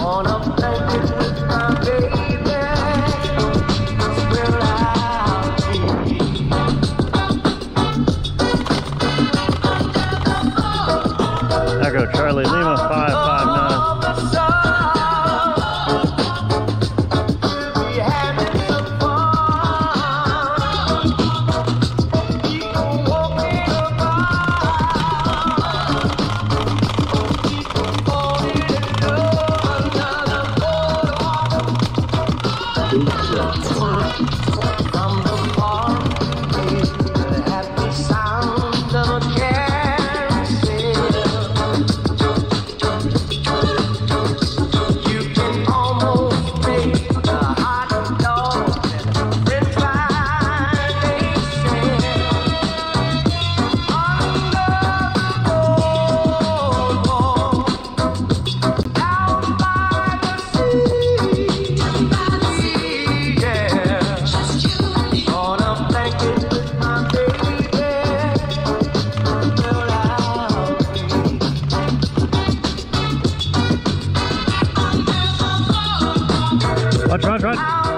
On a blanket with my baby, where I'll be. Echo Charlie Lima 559. From the far away, the happy sound of a carousel. You can almost make a hot dog and french fries they sell. Under the boardwalk, down by the sea. On a blanket with my baby, where I'll be. Run. Out